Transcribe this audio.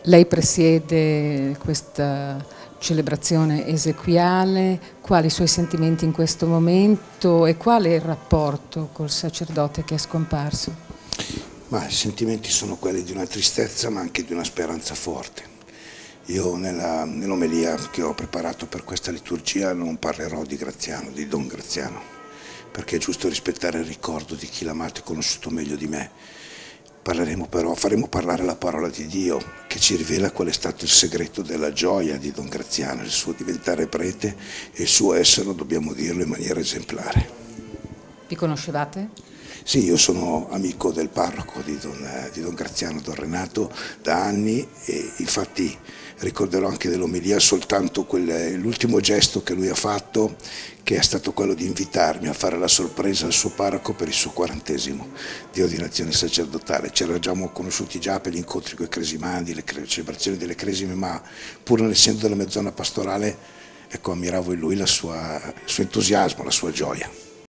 Lei presiede questa celebrazione esequiale, quali i suoi sentimenti in questo momento e qual è il rapporto col sacerdote che è scomparso? Ma i sentimenti sono quelli di una tristezza ma anche di una speranza forte. Io nell'omelia che ho preparato per questa liturgia non parlerò di Graziano, di Don Graziano, perché è giusto rispettare il ricordo di chi l'ha amato e conosciuto meglio di me. Parleremo però, faremo parlare la parola di Dio che ci rivela qual è stato il segreto della gioia di Don Graziano, il suo diventare prete e il suo essere, dobbiamo dirlo in maniera esemplare. Vi conoscevate? Sì, io sono amico del parroco di Don Graziano, Don Renato, da anni e infatti ricorderò anche dell'omelia soltanto l'ultimo gesto che lui ha fatto, che è stato quello di invitarmi a fare la sorpresa al suo parroco per il suo 40° di ordinazione sacerdotale. Ci eravamo conosciuti già per gli incontri con i cresimandi, le celebrazioni delle cresime, ma pur non essendo della mia zona pastorale, ecco, ammiravo in lui il suo entusiasmo, la sua gioia.